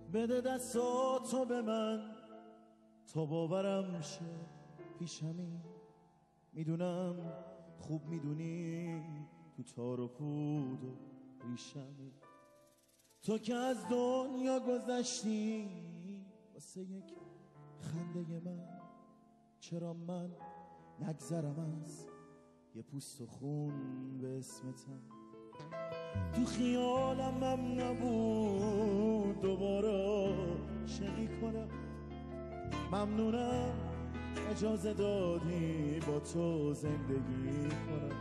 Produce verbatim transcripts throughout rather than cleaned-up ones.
بده دستاتو به من تا باورم شه پیشمی. میدونم خوب میدونی تو تار و پود و ریشمی. تو که از دنیا گذشتی واسه یک خنده من، چرا من نگذرم از یه پوست و خون به اسمتم. تو خیالم هم نبود دوباره شقی کنم. ممنونم اجازه دادی با تو زندگی کنم.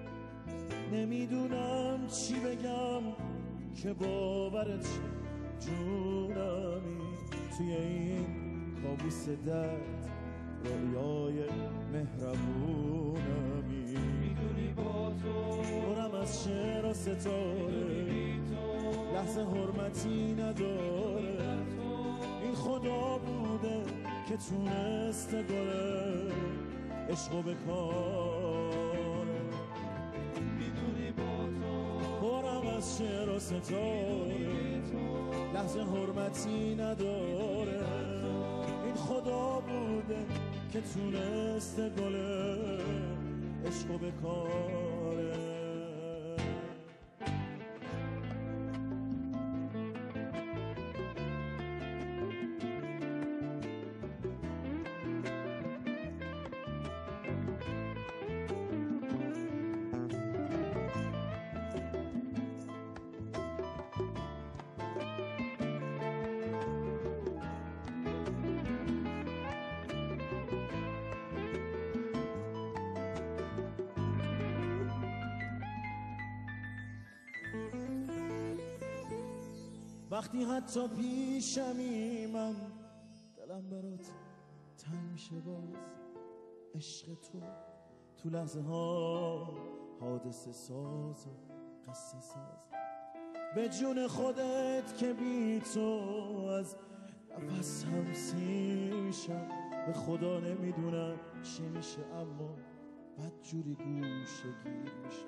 نمیدونم چی بگم که باورت شه جونمی. توی این کابوس درد رویای مهربونمی. میدونی با تو برم از شعر و ستاره لحظه حرمتی نداره. این خدا بوده که تونسته گره عشقو بکاره. میدونی با تو برم از شعر و ستاره لحظه حرمتی نداره. این خدا بوده که تونسته گله عشقو بکاره. وقتی حتی پیشمی من دلم برات تنگ میشه باز. عشق تو تو لحظه ها حادثه ساز و قصه ساز. به جون خودت که بی تو از نفس هم سیر میشم. به خدا نمیدونم چی میشه اما بدجوری گوشه گیر میشه.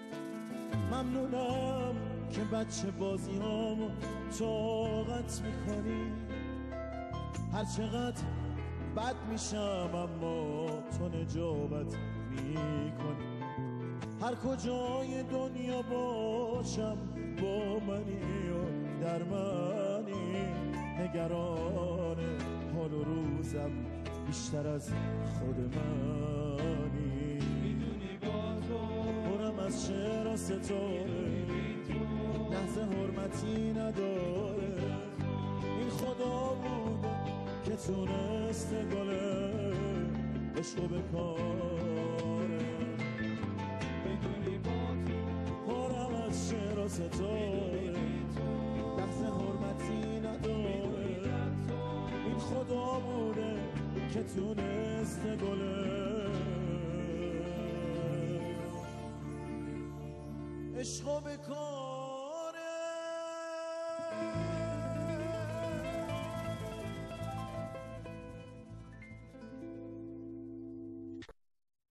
ممنونم که بچه بازی هامو طاقت میکنی. هر چقدر بد میشم اما تو نجابت میکنی. هر کجای دنیا باشم با منی و در منی. نگران حال و روزم بیشتر از خود منی. میدونی با تو برم از شعر و ستاره لحظه حرمتی نداره. این خدا بوده که تونسته گله عشقو بکاره. میدونی با تو برم از شعر و ستاره لحظه حرمتی نداره. این خدا بوده که تونسته گله عشقو بکاره.